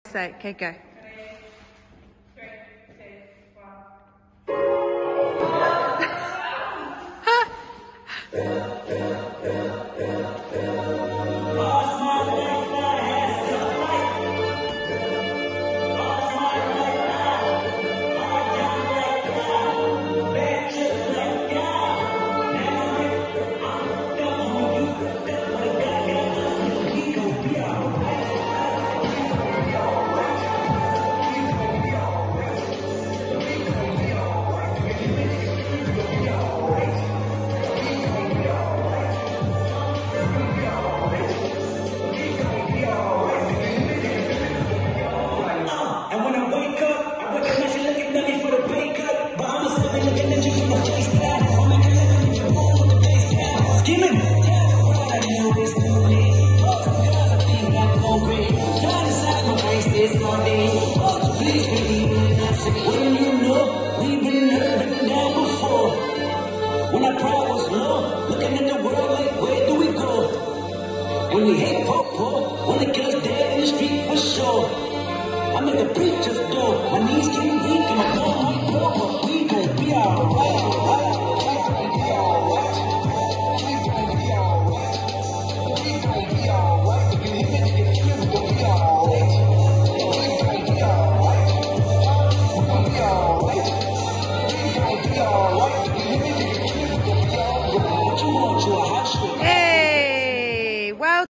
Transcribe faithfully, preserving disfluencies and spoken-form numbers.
So, okay, go. When our pride was low, looking at the world like, where do we go? When we hate poor, poor, when the killers dead in the street for sure. I'm at the preacher's door, my knees getting weak and my